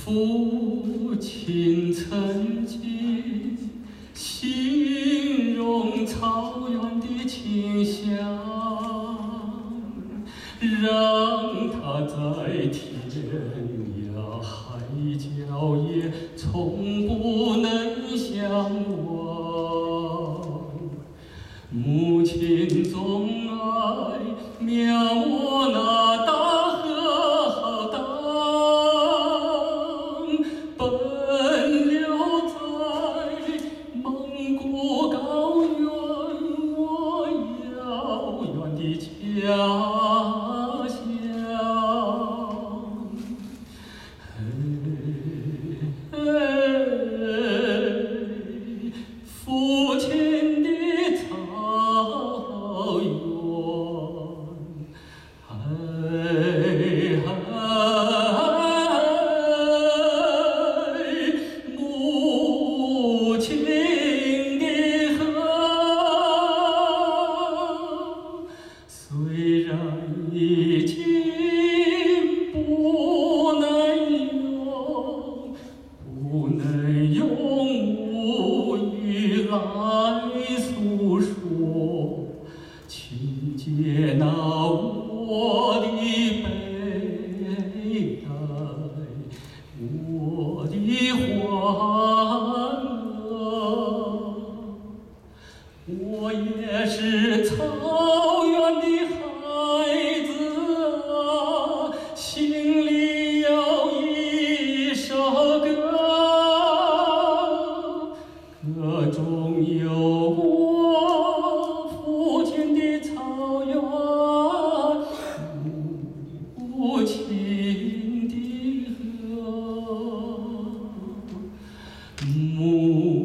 父亲曾经形容草原的清香，让它在天涯海角也从不能相忘。母亲总爱描摹那大河浩荡，奔流在蒙古高原，我遥远的家乡。父亲的草原，母亲的河，虽然已经不能用母语来诉说，请接纳我的悲哀，我的欢乐。我也是草原的孩子啊，心里有一首歌，歌中有我父亲的草原，母亲的河。